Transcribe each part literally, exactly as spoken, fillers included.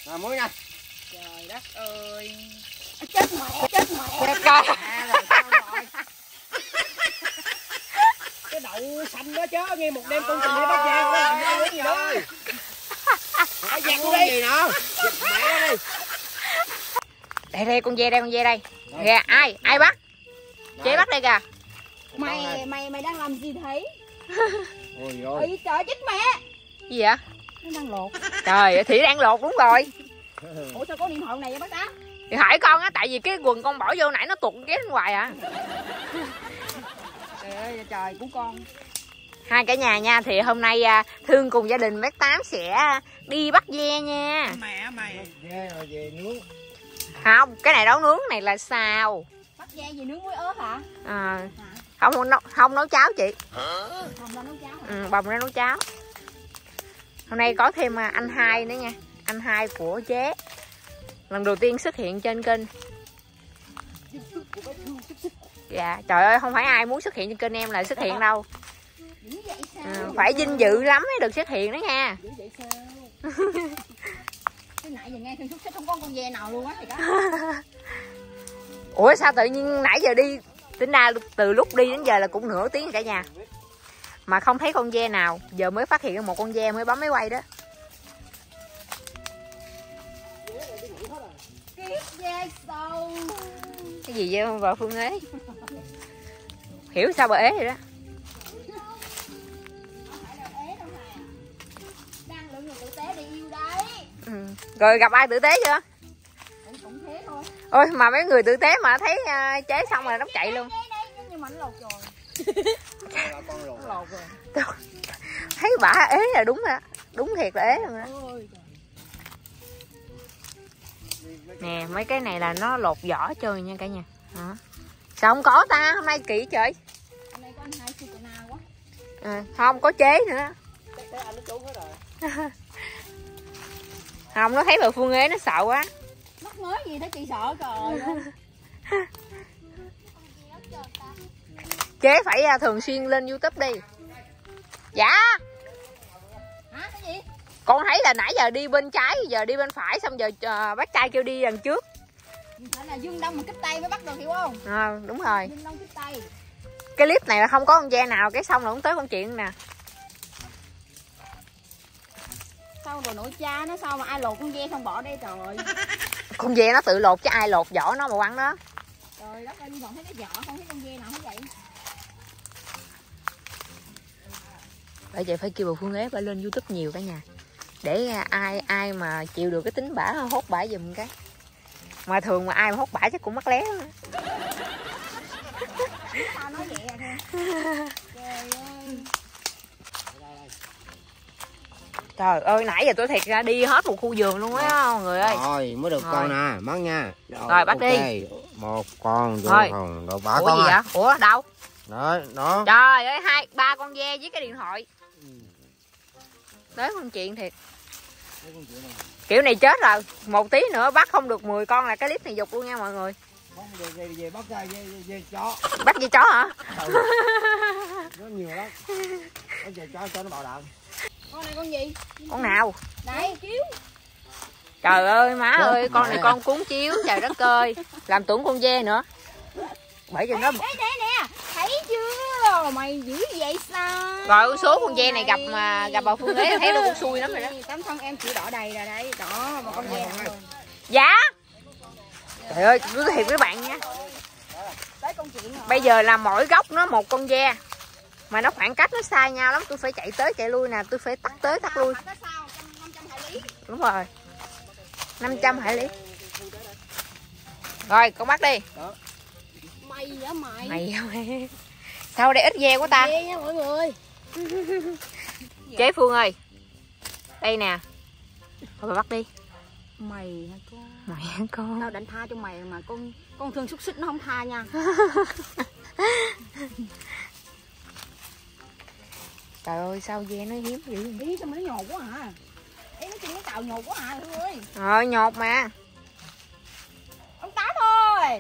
Rồi muối nha. Trời đất ơi. Chết mẹ, chết mẹ. Chết coi. À, rồi sao rồi? Cái đậu xanh đó chứ, nghe một đêm con tình đi Bắc Giang nó làm ăn cái gì đó. Phải giặt luôn đi. Gì nữa? Giặt mẹ đi. Đây đây con dê đây, con dê đây. Kìa, ai? Ai bắt? Chế bắt đây kìa. Mày mày mày đang làm gì thấy? Ôi ôi. Ôi trời chết mẹ. Gì vậy? Nó đang lột. Trời, Thủy đang lột đúng rồi. Ủa sao có điện thoại này vậy bác Tám? Thì hỏi con á, tại vì cái quần con bỏ vô nãy nó tuột ghét hoài à. Trời ơi trời của con. Hai cả nhà nha, thì hôm nay Thương cùng gia đình bác Tám sẽ đi bắt dê nha. Mẹ mày. Dê rồi về nướng. Không, cái này nấu nướng, này là xào. Bắt dê gì nướng muối ớt hả? À, không, không nấu, không nấu cháo chị. Không ra nấu cháo hả? Ừ, bồng ra nấu cháo. Hôm nay có thêm anh hai nữa nha, anh hai của chế. Lần đầu tiên xuất hiện trên kênh. Dạ, trời ơi, không phải ai muốn xuất hiện trên kênh em là xuất hiện đâu. À, phải vinh dự lắm mới được xuất hiện đó nha. Cái nãy giờ nghe Thương xúc xích không có con dê nào luôn á thì đó. Ủa sao tự nhiên nãy giờ đi, tính ra từ lúc đi đến giờ là cũng nửa tiếng cả nhà mà không thấy con dê nào. Giờ mới phát hiện một con dê mới bấm máy quay đó. Dê sâu. Cái gì vậy bà Phương ế? Hiểu sao bà ế rồi đó. Đang lượng người tử tế đi yêu đấy. Ừ. Rồi gặp ai tử tế chưa? Cũng, cũng thế thôi. Ôi mà mấy người tử tế mà thấy uh, chế xong rồi nó chạy luôn. Nhưng mà nó lột rồi. Con lột. Lột rồi. Thấy bả ế là đúng rồi, đúng thiệt là ế luôn đó. Nè mấy cái này là nó lột vỏ chơi nha cả nhà. Hả? Sao không có ta, hôm nay kỹ trời. Hôm nay có anh hai sư nào quá. À, không có chế nữa. Anh nó trốn hết rồi. Không, nó thấy bà Phương ế nó sợ quá. Mắc mới gì đó chị sợ trời ơi. Chế phải thường xuyên lên YouTube đi. Dạ. Hả cái gì? Con thấy là nãy giờ đi bên trái, giờ đi bên phải, xong giờ uh, bác trai kêu đi đằng trước. Phải là dương đông mà kích tay mới bắt được hiểu không? À, đúng rồi. Dương đông kích tay. Cái clip này là không có con dê nào, cái xong là cũng tới con chuyện nè. Sao rồi nội cha nó sao mà ai lột con dê không bỏ đây trời. Con dê nó tự lột chứ ai lột vỏ nó mà quăng đó. Trời đất ơi đi còn thấy cái vỏ không thấy con dê nào hết vậy. Bởi vậy phải kêu bà Phương ế phải lên YouTube nhiều cả nhà. Để ai ai mà chịu được cái tính bả hốt bả giùm cái. Mà thường mà ai mà hốt bả chắc cũng mắc lé đó. Sao nói vậy à Thương? Trời ơi. Trời ơi nãy giờ tôi thiệt ra đi hết một khu vườn luôn á mọi người ơi. Rồi mới được Rồi. con nè, mất nha. Rồi, rồi bắt okay. đi. Một con vô Rồi. phòng rồi ba Ủa con gì à. vậy? Ủa đâu? Đó, đó. Trời ơi hai ba con dê với cái điện thoại. Tới con chuyện thiệt. Kiểu này chết rồi. Một tí nữa bắt không được mười con là cái clip này dục luôn nha mọi người. Không về về, về bắt ra dê, dê, dê chó. Bắt dê chó hả? Ừ. Nó nhiều lắm. Nó dê chó cho nó bạo đạn. Con này con gì? Con nào? Đây chiếu. Trời ơi má Chết ơi, con mẹ. này con cuốn chiếu, trời đất ơi. Làm tưởng con dê nữa. Bởi vì nó Đây đây nè, thấy chưa? Mày dữ vậy sao? rồi số con dê này gặp mà gặp bà Phương ế thấy nó cũng xui lắm rồi đó. Tấm thân em chỉ đỏ đầy rồi đấy, đỏ mà con dê nữa. Dạ. Trời ơi, tôi nói thiệt với bạn nha. Tới công chuyện rồi. Bây giờ là mỗi góc nó một con dê. Mà nó khoảng cách nó xa nhau lắm, tôi phải chạy tới chạy lui nè, tôi phải tắt tới tắt lui. Tới sao? năm trăm hải lý. Đúng rồi. năm trăm hải lý. Rồi, con bắt đi. Mày vậy mày. Mày hả mày? Sao đây ít dê quá ta? Dê nha mọi người. Chế Phương ơi. Đây nè. Thôi bà bắt đi. Mày hả con? Mày hả con? Tao đánh tha cho mày mà con con Thương xúc xích nó không tha nha. Trời ơi sao dê nó hiếm dữ vậy? Ý sao mà nó nhột quá hả? Ý nó chừng nó cào nhột quá hả Thương ơi. Rồi nhột mà. Ông Tám ơi.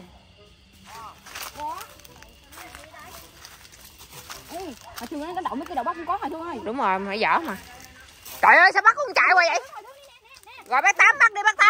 Ê, mà Thương ơi nó đậu mấy cái đầu bắp không có hả Thương ơi? Đúng rồi, mày dở mà. Trời ơi sao bắt con chạy qua vậy? Rồi bác Tám bắt đi bác Tám.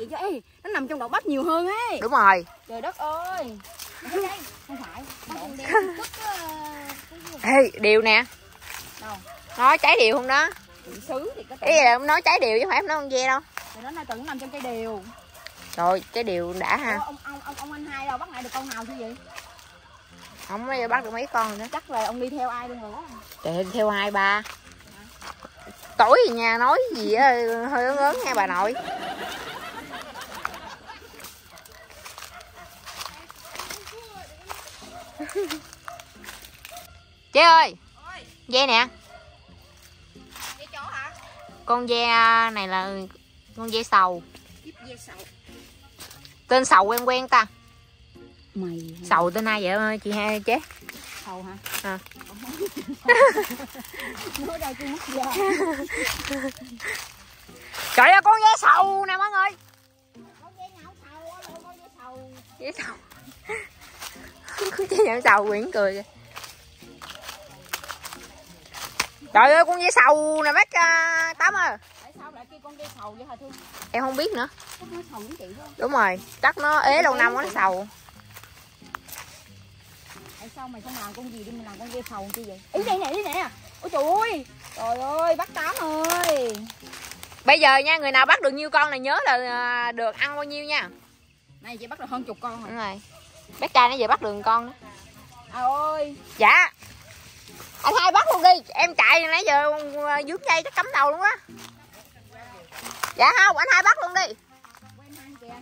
chị cho ê, nó nằm trong đầu bắp nhiều hơn ấy. Đúng rồi. Trời đất ơi. Đây, đây, không phải. Bắp con đen cất Ê, điều nè. đâu. Nói trái điều không đó. Chị xứ thì có Ý là em nói trái điều chứ không phải em nói con ve đâu. Thì nó nay từng nằm trong cây điều. Rồi, trái điều đã ha. Ủa, ông ông ông ông anh hai đâu bắt lại được con nào chứ gì? Không có bắt được mấy con nữa. Chắc là ông đi theo ai luôn rồi đó. Trời, theo hai ba. Tối gì nha, nói gì á, hơi ớn ớn nha bà nội. Chế ơi, ve nè. Ve chó hả? Con ve này là con ve sầu. Giúp ve sầu. Tên sầu quen quen ta. Mày Sầu tên ai vậy ơi chị hai chế? sầu hả? À. Nói đây tôi mất da. Trời ơi con ve sầu nè mọi người. Con ve nhậu sầu, con ve sầu. Ve sầu. Có chế nhậu sầu quyển cười kìa. Trời ơi con ve sầu nè bác uh, Tám ơi. Tại sao lại kêu con ve sầu vậy hả Thương? Em không biết nữa. Chắc nó sầu với chị đó. Đúng rồi, chắc nó ế lâu năm quá nó sầu. Tại sao mày không làm con gì đi mình làm con ve sầu chi vậy? Ý đây nè, ý nè. Ôi trời ơi. Trời ơi, bác Tám ơi. Bây giờ nha, người nào bắt được nhiêu con này nhớ là được ăn bao nhiêu nha. Này chị bắt được hơn chục con rồi. Đúng rồi. Bác trai nó về bắt được con đó. À ơi. Dạ. Anh hai bắt luôn đi, em chạy nãy giờ dướng dây chắc cắm đầu luôn á. Dạ không, anh hai bắt luôn đi. Quen ăn kìa.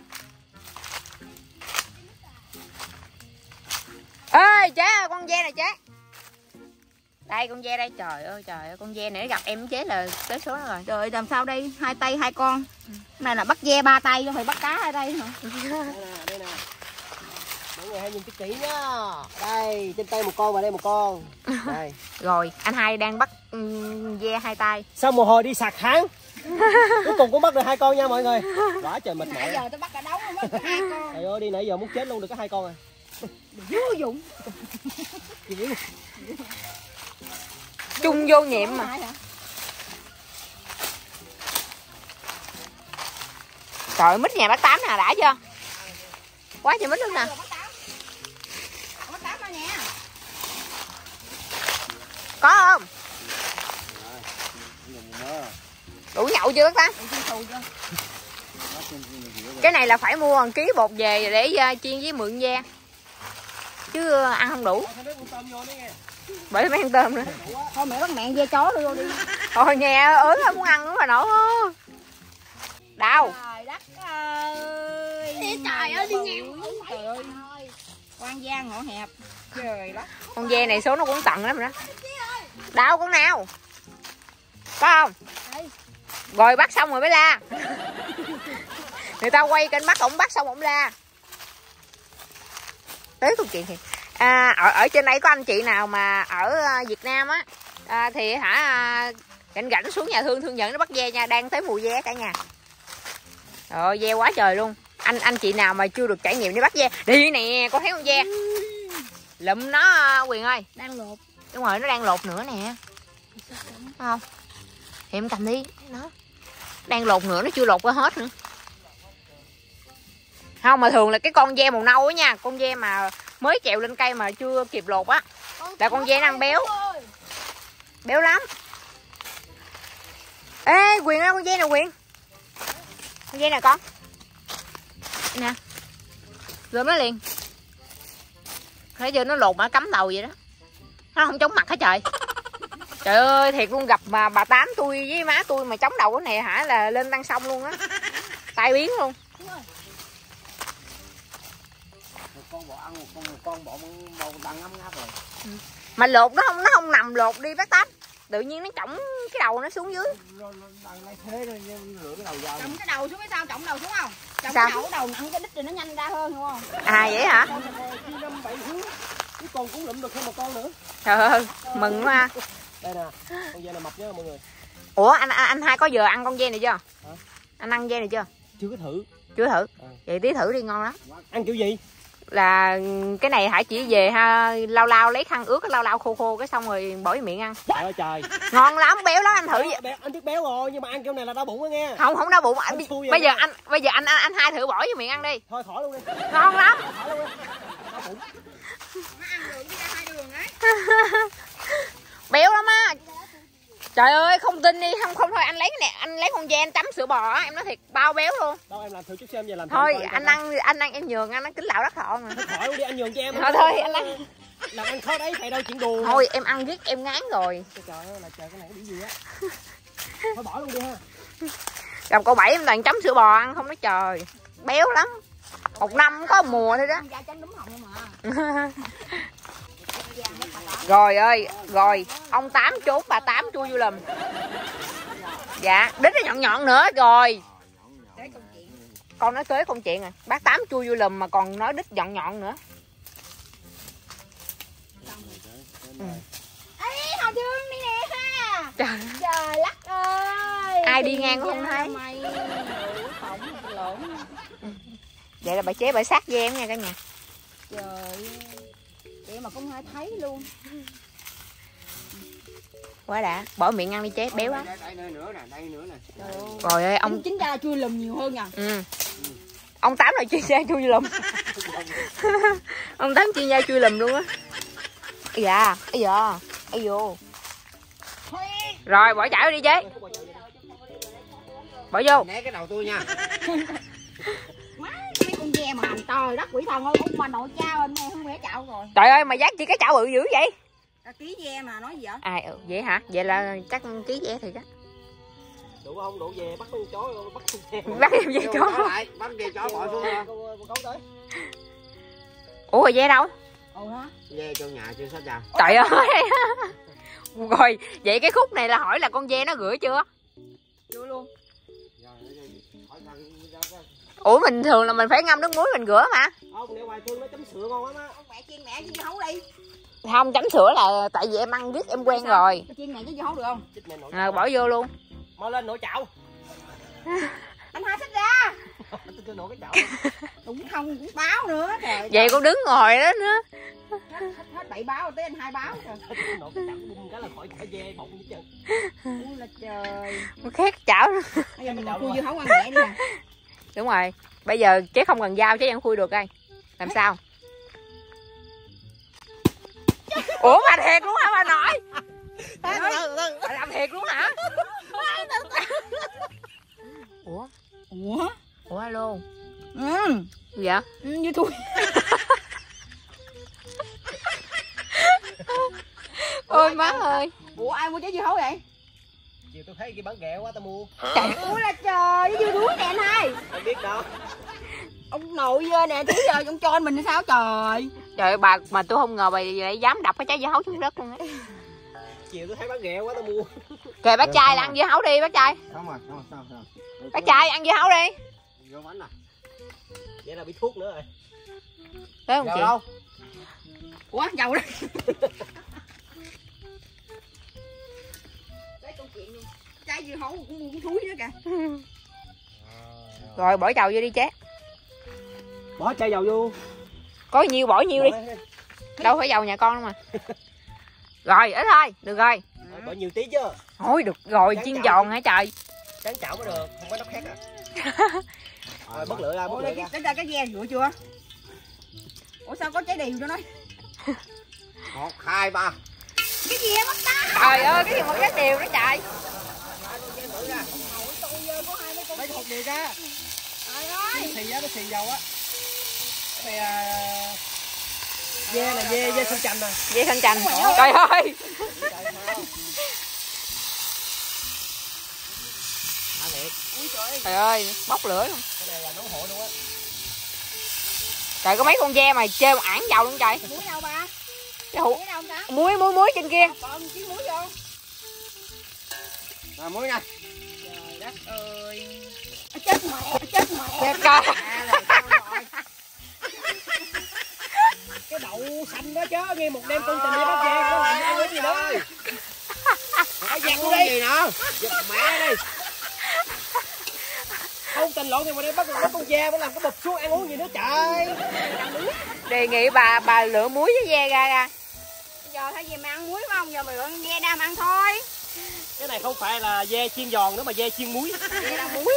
Ê chế ơi, con ve này chế. Đây con ve đây, trời ơi trời ơi, con ve này gặp em chế là tới số đó rồi. Trời ơi, làm sao đây? Hai tay hai con. Cái này là bắt ve ba tay, không phải bắt cá hai tay hả? Đây nè, đây nè. Mọi người hãy nhìn cho kỹ nhá. Đây, trên tay một con và đây một con. Đây. Rồi, anh hai đang bắt um, ve hai tay. Sau một hồi đi sạc háng, cuối cùng cũng bắt được hai con nha mọi người. Quá trời mệt Nãy mỏi. giờ tôi bắt cả đống luôn á, hai con. Trời ơi, đi nãy giờ muốn chết luôn được có hai con à. Vô dụng. Chung vô nhiệm mà. Trời mít nhà bác Tám nè, đã chưa? Quá trời mít luôn nè. Bác Tám ơi nè. Có không? Đủ nhậu chưa bác Tám? Cái này là phải mua một ký bột về để uh, chiên với mượn ve. Chứ uh, ăn không đủ. Bởi mấy ăn tôm nữa. Thôi mẹ bắt mẹ ve chó luôn đi. Thôi nghe ớn không muốn ăn nữa mà nổ. Đau. Trời đất ơi. Trời ơi đi nghèo. Trời ơi. Quan Giang ngõ hẹp. Trời đất. Con ve này số nó cũng tận lắm rồi đó. Đau con nào? Có không? Đây. Rồi bắt xong rồi mới la. Người ta quay kênh bắt ổng bắt xong ổng la. Tới câu chuyện thì à, ở ở trên đây có anh chị nào mà ở Việt Nam á à, thì hả rảnh rảnh xuống nhà Thương Thương dẫn nó bắt ve nha, đang tới mùa ve cả nhà. Trời ơi, ve quá trời luôn. Anh anh chị nào mà chưa được trải nghiệm đi bắt ve đi nè, con thấy con ve lụm nó Quyền ơi. Đang lột. Đúng rồi, nó đang lột nữa nè. Thấy không? Thì em cầm đi nó đang lột nữa, nó chưa lột qua hết nữa. Không mà thường là cái con ve màu nâu á nha, con ve mà mới trèo lên cây mà chưa kịp lột á là con ve nó ăn béo, béo lắm. Ê Quyền ơi, con ve nè Quyền, con ve nè con nè, gom nó liền. Thấy chưa, nó lột mà cắm đầu vậy đó, nó không chống mặt hết trời. Trời ơi thiệt luôn, gặp mà bà Tám tôi với má tôi mà chống đầu cái này hả là lên tăng sông luôn á, tai biến luôn. Một con bò ăn, một con một con bò màu đằng ngâm ngáp rồi. Ừ. Mà lột nó không nó không nằm lột đi bác Tám, tự nhiên nó chổng cái đầu nó xuống dưới. Đằng này thế rồi rửa cái đầu vào. Trọng cái đầu xuống cái sao, trọng đầu xuống không? Trọng Sao? cái đầu, đầu nặng cái đít thì nó nhanh ra hơn đúng không? À vậy hả? năm bảy thứ, cuối cùng cũng lụm được thêm một con nữa. Trời ơi mừng quá. Đây nè, con ve này mập nhá mọi người. Ủa anh anh, anh hai có giờ ăn con ve này chưa? Hả? Anh ăn ve này chưa? Chưa có thử. Chưa thử. À. Vậy tí thử đi, ngon lắm. Ăn kiểu gì? là cái này Hải chỉ về ha, lau lau lấy khăn ướt lau lau khô khô cái xong rồi bỏ vào miệng ăn. Trời ơi trời. Ngon lắm, béo lắm, anh thử vậy. Béo, anh biết béo rồi nhưng mà ăn kiểu này là đau bụng á nghe. Không không đau bụng anh. Anh bây giờ nha. anh bây giờ anh anh, anh hai thử bỏ vào miệng ăn đi. Thôi khỏi luôn đi. Ngon lắm. Khỏi luôn đi. Đau bụng. Béo lắm á. Trời ơi không tin đi, không không thôi anh lấy cái này, anh lấy con dê anh chấm sữa bò á, em nói thiệt bao béo luôn. Đâu em làm thử chút xem, giờ làm thử Thôi coi, anh coi. ăn anh ăn em nhường anh, nó kính lạo đất thọn mà. Thôi khỏi luôn đi, anh nhường cho em. Thôi thôi anh ăn. Làm ăn khó đấy, thầy đâu chuyện đùa. Thôi em ăn riết em ngán rồi. Trời ơi là trời, cái này cái gì á. Thôi bỏ luôn đi ha. Gặp cậu Bảy em toàn chấm sữa bò ăn không nói trời. Béo lắm. Một năm có một mùa thôi đó. Rồi ơi, rồi ông Tám trốn bà Tám chui vô lùm. Dạ, đít nó nhọn nhọn nữa rồi. Con nói tới công chuyện rồi. Bác Tám chui vô lùm mà còn nói đít nhọn nhọn nữa. Ừ. Ê, Hà Dương đi nè ha. Trời, Trời lắc ơi. ai đi ngang cũng không thấy. Mày phỏng lộn. Vậy là bà chế bà sát với em nha cả nhà. Trời ơi. Vậy mà không ai thấy luôn. Quá đã, bỏ miệng ăn đi chế, béo lắm. Đây nữa nè, đây nữa nè. Rồi ơi ông Chính ra chui lùm nhiều hơn à. ừ. Ông Tám là chuyên gia chui lùm. Ông Tám chuyên gia chui lùm luôn á. Ây da, ây da, ây vô. Rồi bỏ chảo đi chế. Bỏ vô. Né cái đầu tôi nha. Má, mấy con ve mà hành trời đất quỷ thần ơi, ông mà nội cha anh nghe không khỏe chảo rồi. Trời ơi mà dắt chị cái chảo bự dữ vậy. À, ký ve mà nói gì vậy? À ừ, vậy hả? Vậy là chắc ký ve thiệt á. Đủ không? Đủ về bắt con chó, bắt con ve. Bắt em về chó. Lại, bắt về chó bỏ xuống nha. Ủa rồi ve đâu? Ồ hả? Về trong nhà chưa sách ra. Trời ơi. Rồi vậy cái khúc này là hỏi là con ve nó rửa chưa? Chưa luôn. Ủa mình thường là mình phải ngâm nước muối mình rửa mà. Không, nếu ngoài thương nó chấm sữa ngon lắm á. Ông mẹ chiên mẹ với dưa hấu đi. Không, chấm sữa là tại vì em ăn riết em quen rồi. Chiên mẹ với dưa hấu được không? À, bỏ vô luôn. Mau lên nổi chảo. Anh hai xách ra. Tôi nổi cái chảo. Cũng không cũng báo nữa. Trời Vậy con đứng ngồi đó nữa. hết, hết bảy báo tới anh hai báo rồi. Nổi cái chảo bung cái là khỏi khỏi ve bụng hết trơn. Ui là trời. Khét chảo. Bây giờ mình khui dưa hấu ăn mẹ đi nè. Đúng rồi. Bây giờ chế không cần dao chế ăn khui được đây. Làm sao? Ủa mà thiệt luôn hả bà nội? Bà làm thiệt luôn hả? Ủa? Ủa? Ủa alo? Ừ. Gì vậy? Ừ, như tôi. Ôi má ơi. Ủa ai mua trái dưa hấu vậy? Chiều tôi thấy cái bán ghẹo quá tao mua. Ủa là trời, dưa đuối nè anh hai. Không biết đâu. Ông nội dơ nè, tí giờ ông cho anh mình sao trời. Trời ơi bà mà tôi không ngờ bà lại dám đập cái trái dưa hấu xuống đất luôn á. Chiều tôi thấy bán ghẹo quá tao mua. Kìa bác trai là ăn dưa hấu đi bác trai. Không à, không sao sao. Bác trai ăn dưa hấu đi. Vô bánh à. Vậy là bị thuốc nữa rồi. Thấy không Dầu chị? đâu? Ủa dầu đây. Đấy câu chuyện luôn. Trái dưa hấu cũng mua cũng thúi nữa kìa. Rồi bỏ dầu vô đi chế. Bỏ chai dầu vô. Có nhiêu bỏ nhiêu đi. Đâu phải dầu nhà con đâu mà. Rồi ít thôi, được rồi. Bỏ nhiều tí chứ. Thôi được rồi, chiên giòn hả trời. Tráng chảo mới được, không có nắp khác à. Rồi bớt lửa ra, bớt Ủa lửa đây ra. cái ra cái ve rửa chưa? Ủa sao có trái điều cho nó? Một, hai, ba. Cái gì em bắt ta? Trời ơi, cái gì mà cái điều đó trời. Lấy cái hộp điều ra. Trời ơi. Xì á, nó xì dầu á. Cái này à... Dê là dê, dê sân chanh nè. Dê sân chanh. Trời ơi. Trời ơi, bốc lửa luôn. Cái này là nấu hộ luôn á. Trời có mấy con ve mà chê một ảng dầu luôn trời. Muối đâu ba? Cái hũ Muối đâu ta? muối muối muối trên kia. Còn chiếc muối vô. Rồi muối nha. Trời đất ơi. À, chết mẹ, chết mẹ. Chết coi. Cái đậu xanh đó chứ, nghe một đêm công trình đi Bắc Giang nó làm ăn cái gì đó. Phải giặt Ăn đi. gì nữa? Giật mẹ đi. Không từ tình lộn thì mà đây bắt bắt con ve mới làm cái bụp xuống ăn uống gì nữa trời. Đề nghị bà bà lựa muối với ve ra ra. Giờ thay vì mày ăn muối phải không? Giờ mày lựa ve đa mà ăn thôi. Cái này không phải là ve chiên giòn nữa mà ve chiên muối. Ve là muối.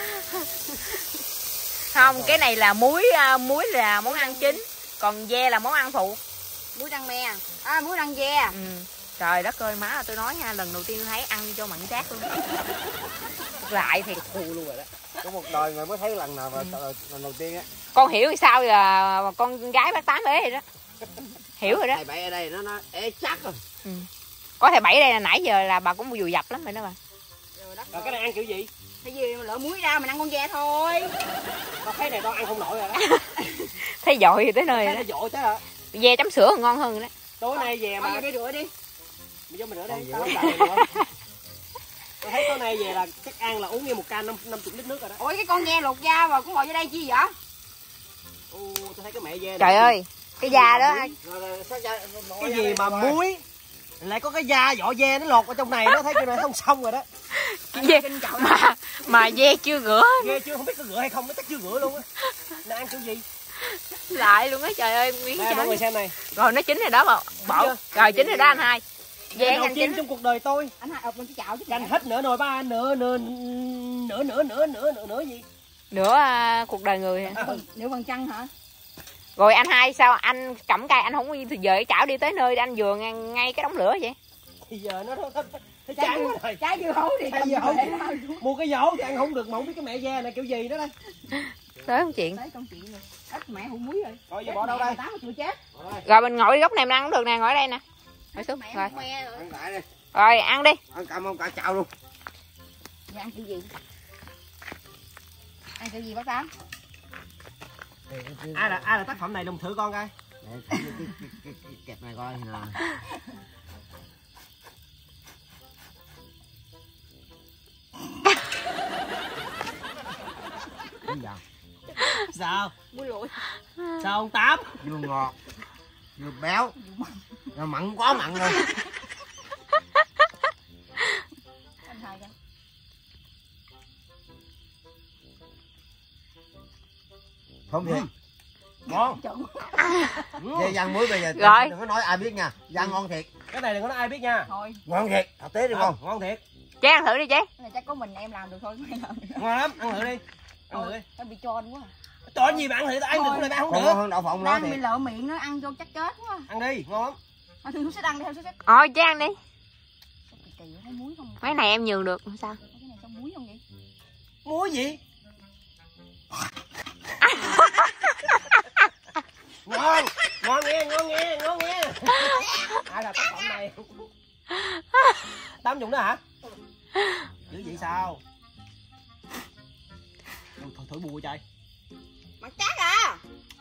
Không, cái này là muối, muối là món ăn chính, còn ve là món ăn phụ. Muối rang me, à muối rang ve. Ừ. Trời đất ơi, má tôi nói nha, lần đầu tiên thấy ăn cho mặn chát luôn. Lại thì Khù luôn rồi đó. Có một đời người mới thấy lần nào mà ừ. lần đầu tiên á. Con hiểu sao giờ con gái bác Tám ế rồi đó. Hiểu rồi đó. Thầy Bảy ở đây nó nó ế chắc rồi. Ừ. Có thầy Bảy ở đây là nãy giờ là bà cũng vùi dập lắm rồi đó bà. Rồi cái này ăn kiểu gì? Thay vì lựa muối ra mình ăn con ve thôi. Tao thấy này tao ăn không nổi rồi đó. Thấy dội thì tới nơi rồi Thấy đó. nó dội chứ hả? Ve chấm sữa còn ngon hơn rồi đó. Tối nay về mà. Thôi đi rửa đi. Mày vô mày rửa đi. Còn Tao dữ. Tôi thấy tối nay về là chắc ăn là uống như một can năm năm chục lít nước rồi đó. Ủa cái con ve luộc da mà cũng ngồi vô đây chi vậy? Ô, tôi thấy cái mẹ ve này. Trời ơi, cái da đó. Rồi, rồi, sao da- Cái gì mà muối lại có cái da vỏ ve nó lọt ở trong này nó thấy cái này không xong rồi đó. Ve mà mà ve chưa rửa. Ve chưa không biết có rửa hay không, nó chắc chưa rửa luôn á. Nó ăn kiểu gì? Lại luôn á, trời ơi, miếng Đây mọi người xem này. rồi nó chín rồi đó bà. Bỏ. Rồi chín rồi đó anh hai. Ve Đầu nhanh tiên chín. trong cuộc đời tôi Anh hai ập lên cái chảo chứ. dành hết nửa nồi ba nửa nửa nửa nửa nửa nửa nửa nửa gì? Nữa à, cuộc đời người hả? Nửa bằng chăng hả? Rồi anh hai sao anh cầm cây anh không thì giờ cái chảo đi tới nơi anh vừa ngay, ngay cái đống lửa vậy? Thì giờ nó nó thấy Trái chán quá dưa, rồi. trái dưa hấu thì Trái cầm dưa hấu. về thôi. Mua cái dỗ thì ăn không được mà không biết cái mẹ ve này kiểu gì nữa đây. Tới không chuyện. Tới công chuyện rồi. Ít mẹ hủ muối rồi. Rồi giờ bỏ đâu đây? Tám chịu chết. Rồi mình ngồi đi góc này mình ăn cũng được nè, ngồi ở đây nè. Ngồi xuống. Mẹ Rồi. không me rồi. Ăn lại đi. Rồi ăn đi. Ăn cầm không cả chảo luôn. Giờ ăn kiểu gì? Ăn kiểu gì bác Tám? Ai là ai là tác phẩm này đồng thử con coi. Để thử cái, cái, cái, cái, cái kẹp này coi nè. Cái gì vậy? Sao? Muối lụi. Sao ông Tám? Vừa ngọt vừa béo rồi mặn quá mặn rồi. Anh hai coi. Không thiệt. Ngon. Chuẩn. Về ăn muối bây giờ Rồi. đừng có nói ai biết nha. Ăn ngon thiệt. Cái này đừng có nói ai biết nha. Thôi, Ngon thiệt. Thật tế đi Ngon, không? ngon thiệt. Chế ăn thử đi chế. cái này chắc có mình em làm được thôi, mày làm được. Ngon lắm, ăn thử đi. Ăn thử đi. Nó bị tròn quá. Trời gì mà ăn thử tao ăn được cái này ăn không Còn được. ngon hơn đậu phộng nó Đang bị thiệt. lợ miệng nó ăn vô chắc chết quá. Ăn đi, ngon lắm. Mà thường xích ăn đi, theo xích xích. Thôi chế ăn đi. Kỳ kỳ thấy muối không? Mấy này em nhường được, không sao. Cái này sao muối không vậy? Muối gì? Ngon, ngon nghe, ngon nghe, ngon nghe. Ai là tác phẩm này? Tám dùng đó hả? Dữ vậy sao? Thôi thử bùi trời. Mặt chát à?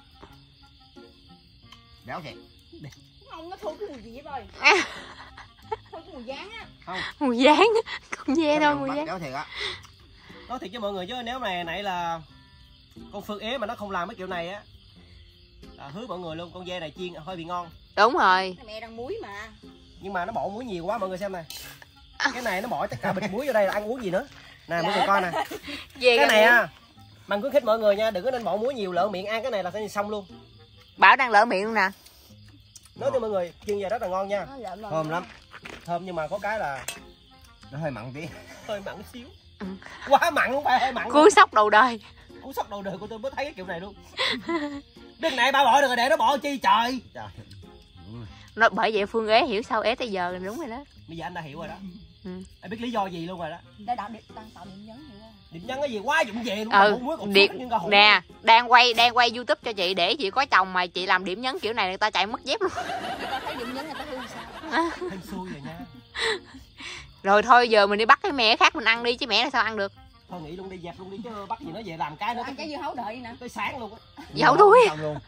Béo thiệt. Không, nó thôi cái mùi gì vậy rồi? Thôi cái mùi dán á. Không, Mùi dán. Con ve Cái thôi, này mùi bắt dán. béo thiệt á. nói thiệt cho mọi người chứ nếu này nãy là con Phương ế mà nó không làm cái kiểu này á là hứa mọi người luôn, con ve này chiên hơi bị ngon. Đúng rồi. Mẹ đang muối mà. Nhưng mà nó bỏ muối nhiều quá mọi người xem này. Cái này nó bỏ tất cả bịch muối vô đây là ăn uống gì nữa. Nè mọi người coi nè. Về Cái này á, mình khuyến khích mọi người nha, đừng có nên bỏ muối nhiều, lỡ miệng ăn cái này là sẽ xong luôn. Bảo đang lỡ miệng luôn nè. Nói cho mọi người, chiên về rất là ngon nha. Nó lợm lợm. Thơm lắm. Thơm nhưng mà có cái là Nó hơi mặn tí. hơi mặn xíu. Ừ. Quá mặn không phải hơi mặn. Cú sốc đầu đời. Cú sốc đầu đời của tôi mới thấy cái kiểu này luôn. Đừng này ba bỏ được rồi, để nó bỏ chi trời. Trời. Nó bởi vậy Phương ế hiểu sao ế tới giờ là đúng rồi đó. Bây giờ anh đã hiểu rồi đó. Ừ. Anh biết lý do gì luôn rồi đó. Đã đạo điểm đang tạo điểm nhấn hiểu không? Điểm nhấn cái gì quá dụng về luôn. Ừ, Muối còn điểm phước nhưng còn nè, đang quay đang quay YouTube cho chị để chị có chồng mà chị làm điểm nhấn kiểu này người ta chạy mất dép luôn. Người ta thấy điểm nhấn người ta hư sao? hên xui rồi nha. Rồi thôi giờ mình đi bắt cái mẹ khác mình ăn đi chứ mẹ là sao ăn được. Thôi nghĩ luôn đi, dẹp luôn đi chứ bắt gì nó về làm cái nữa. Ăn trái dưa hấu đợi đi nè. Tới sáng luôn á. Dẫu đuối. Xong luôn.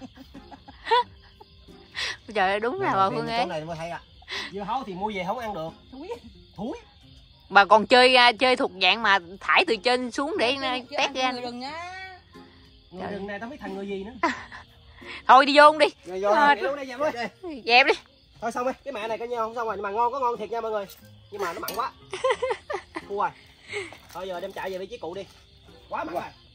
Trời ơi đúng là bà Phương ế. Cái này mới thấy ạ. Dưa hấu thì mua về không ăn được. Thúi. Thúi. Bà còn chơi chơi thuộc dạng mà thải từ trên xuống để tét ra. Người đừng á. Người rừng này tao biết thành người gì nữa. Thôi đi vô đi. Rồi vô Mệt. Đi luôn đi, dẹp luôn. Dẹp đi. Thôi xong đi, cái mẹ này coi như không xong rồi, nhưng mà ngon có ngon thiệt nha mọi người. Nhưng mà nó mặn quá. Thua rồi. Thôi giờ đem chạy về với chiếc cụ đi. Quá mặn rồi.